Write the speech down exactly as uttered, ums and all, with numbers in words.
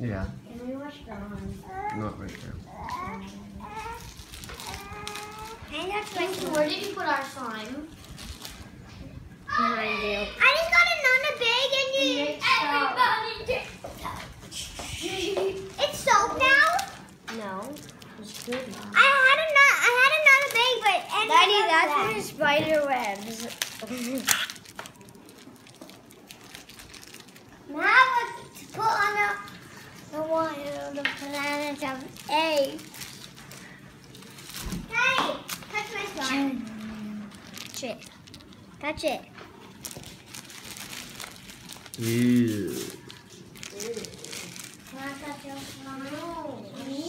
Yeah. And we wash gone. Not right there. And that's my Where did you put our slime? Behind you. I just got another bag and you. Everybody it's soap now? No. It's good now. I had another I had another bag, but and Daddy, that's for the spider webs. now let's put on the the one the planet of eggs. Hey, touch my slime. Touch it. Touch it. Ew. Can I touch your slime?